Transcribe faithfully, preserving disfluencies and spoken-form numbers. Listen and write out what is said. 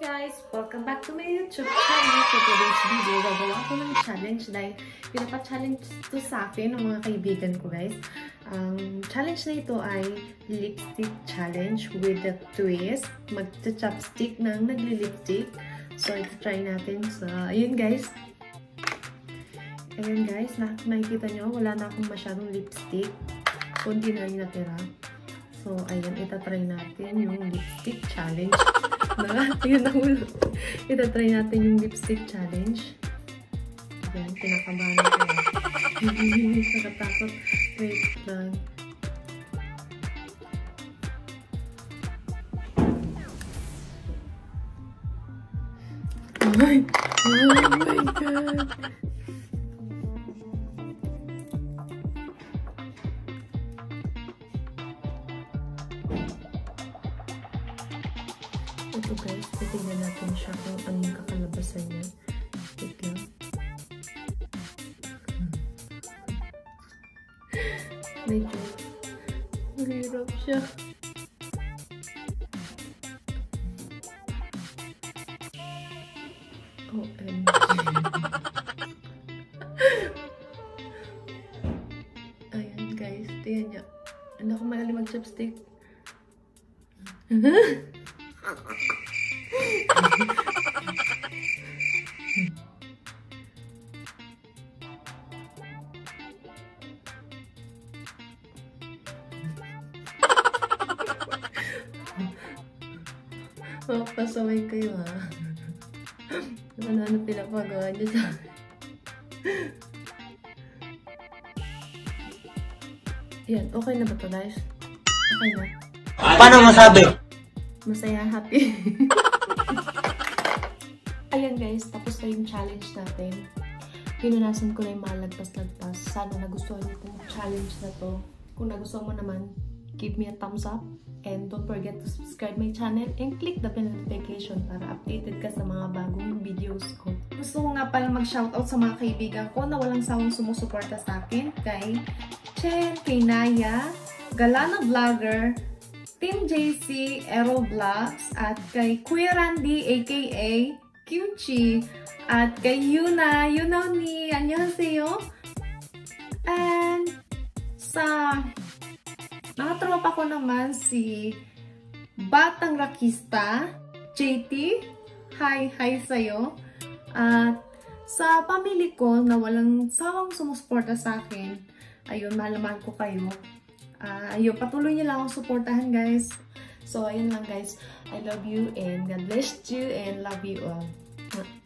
guys! Welcome back to my YouTube channel. For today's video, gagawa ko ng challenge dahil pinapa-challenge to sa akin ng mga kaibigan ko, guys. Ang um, challenge na ito ay lipstick challenge with a twist. Magcha-chopstick ng nagli-lipstick. So, ito try natin. So, ayun guys. Ayun guys, na nakikita nyo, wala na akong masyadong lipstick. Kunti na yung natira. So, ayan, itatry natin yung lipstick challenge. Yun ang ulo. Itatry natin yung lipstick challenge. Ayan, pinakabahan ko yan. Nakatakot. Wait lang. Oh my, oh my God. Ito guys, titignan natin siya kung ano yung kakalabasan niya. Wait lang. Medyo mahirap siya. O M G. Ayan guys, tingnan niya. Ano ako malalim mag-chopstick? Oh, pasaway kayo ha. Ano-ano pinapagawa niyo sa akin. Yan, okay na ba ito guys? Okay na. Paano masabi? Masaya, happy. Ayan guys, tapos na yung challenge natin. Pinunasan ko na yung mga lagpas-lagpas. Sana nagustuhan niyo itong challenge na to. Kung nagustuhan mo naman, give me a thumbs up. And don't forget to subscribe my channel and click the bell notification para updated ka sa mga bagong videos ko. Gusto ko nga pala mag-shoutout sa mga kaibigan ko na walang sawang sumusuporta sa akin. Kay Chen, kay Naya, Galana Vlogger, Team J C, Aero Vlogs, at kay Kuya Randy aka Kimchi, at kay Yuna, Yuna ni, annyeonghaseyo. And sa mga tropa ko naman si Batang Rakista, J T, hi, hi sa'yo. At sa pamilya ko na walang sawang sumusuporta sa akin, ayun, mahal-mahal ko kayo. Uh, ayun, patuloy niyo lang akong suportahan guys. So, ayun lang guys. I love you and God bless you and love you all.